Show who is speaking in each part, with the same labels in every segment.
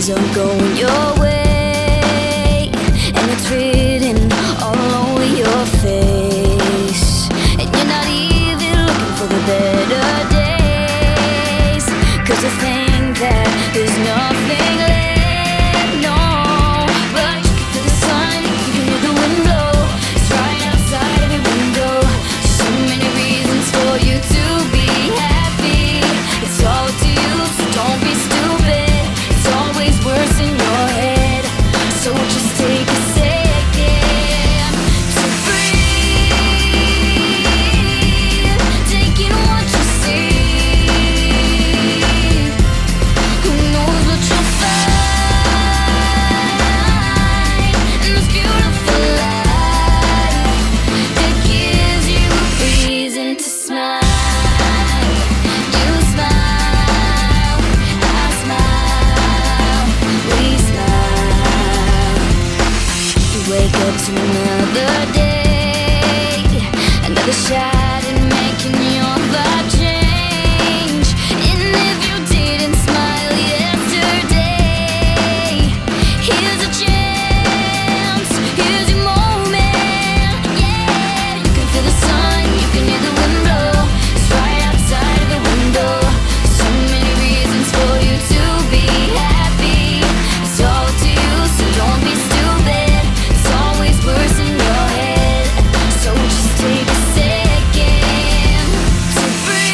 Speaker 1: things aren't going your way, and it's written all over your face, and you're not even looking for the better days, 'cause you think that there's nothing left, no. But you can feel the sun, you can hear the wind blow. It's right outside every window. So many reasons for you to be happy. It's all to you, so don't be stupid. It's always worse in your head, so just take a second to breathe, take in what you see. Who knows what you'll find in this beautiful life that gives you a reason to smile. You smile, I smile, we smile. You wake up to another day, another shot at making your vibe change. And if you didn't smile yesterday, here's a chance, here's your moment. Yeah, you can feel the sun, you can hear the wind blow. It's right outside the window. So many reasons for you to be happy. It's all to you, so don't be stupid. It's always worse in your head, so just take a second to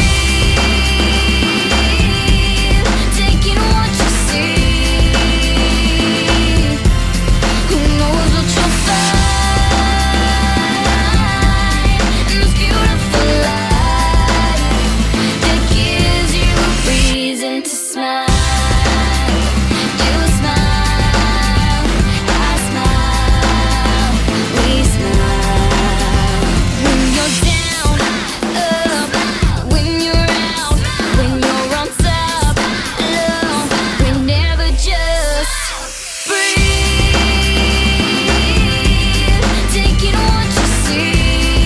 Speaker 1: breathe, take in what you see. Who knows what you'll find in this beautiful life that gives you a reason to smile. You smile, I smile, we smile. When you're down, up, when you're out, when you're on top, low, we never just breathe, take in what you see.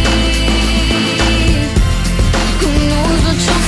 Speaker 1: Who knows what you'll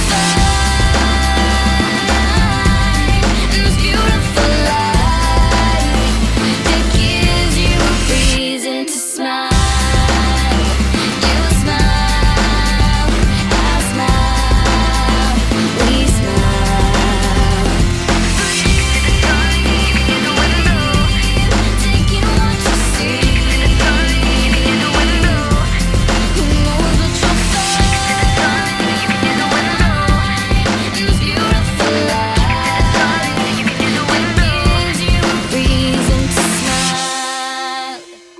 Speaker 1: find in this beautiful life that gives you a reason to smile. You smile, I smile, we smile. Breathe, in the window, take in what you see. In the window, who knows what you'll find in the window, in this beautiful life that gives you a reason to smile.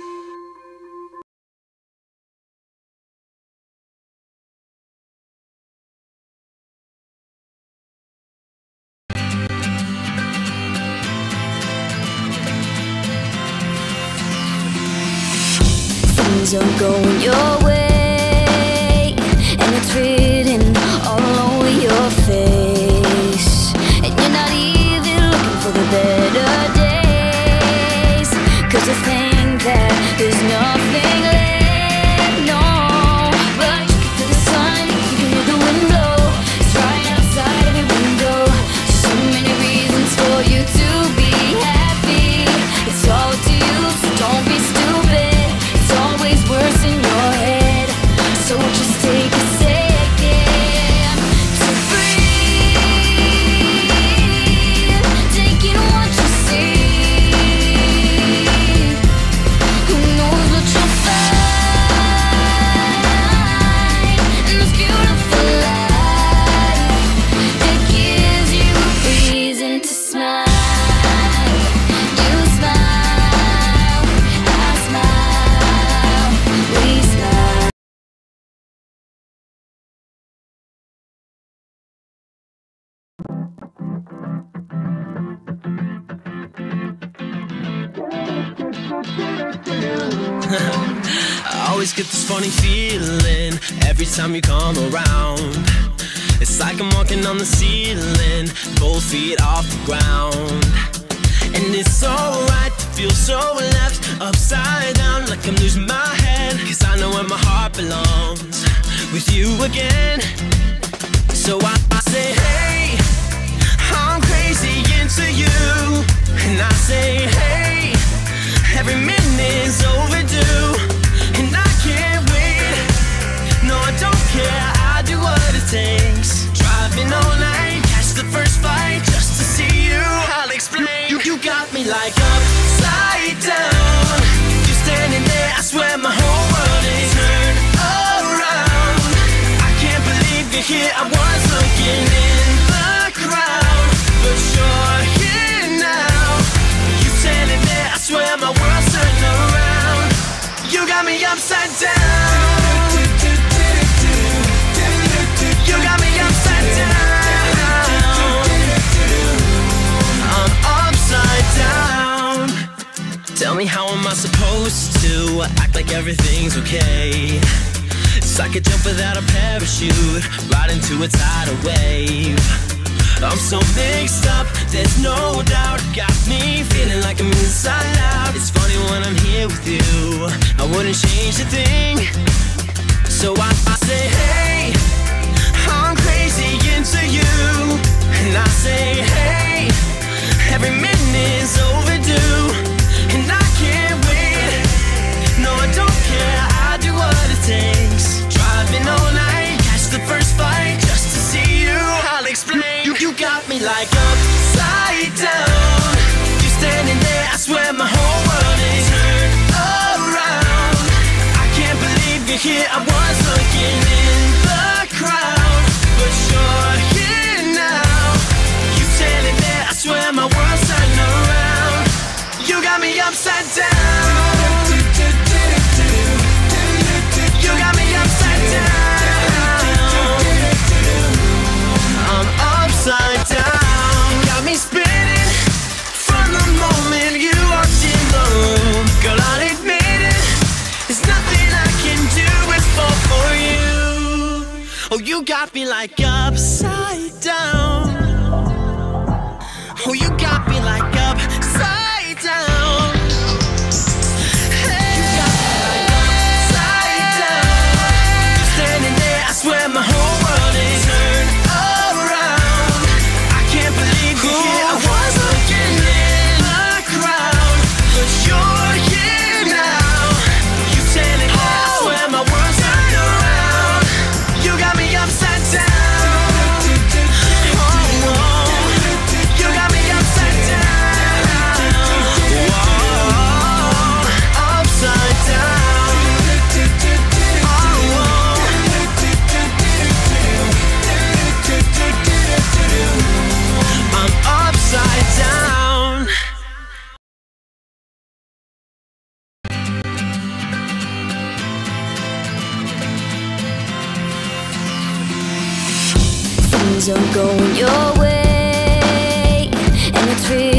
Speaker 1: Things aren't going your way, and it's written all over your face, and you're not even looking for the better days, 'cause you think that there's nothing left, no. But you can feel the sun, you can hear the wind blow. It's right outside every window. So many reasons for you to be happy. It's all to you, so don't be stupid. It's always worse in your head, so just take a second to breathe, take in what you see. Who knows what you'll find in this beautiful life that gives you a reason to smile. You smile, I smile, we smile.
Speaker 2: I always get this funny feeling every time you come around. It's like I'm walking on the ceiling, both feet off the ground. And it's so right to feel so left upside down, like I'm losing my head. 'Cause I know where my heart belongs, with you again. So I say, hey, I'm crazy into you, and I supposed to act like everything's okay? It's like a jump without a parachute, right into a tidal wave. I'm so mixed up, there's no doubt. Got me feeling like I'm inside out. It's funny when I'm here with you, I wouldn't change a thing. So I say, hey, I'm crazy into you. And I say, hey, every minute's overdue. And I can't wait, no I don't care, I do what it takes. Driving all night, catch the first flight just to see you. I'll explain, you got me like upside down. You standing there, I swear my whole world is turned around. I can't believe you're here, I was looking in the crowd, but you're here now. You standing there, I swear my world's turned around. You got me upside down. You got me upside down. I'm upside down. Got me spinning from the moment you walked in the room. Girl, I'll admit it, there's nothing I can do but fall for you. Oh, you got me like upside down. Oh, you got me like upside down. Hey, you got me like upside down. You're standing there, I swear my whole world is turned around. I can't believe you're here, I was looking in the crowd, but you're here now. You standing there, I swear my world's turned around. You got me upside down.
Speaker 1: Things aren't going your way, and it's real.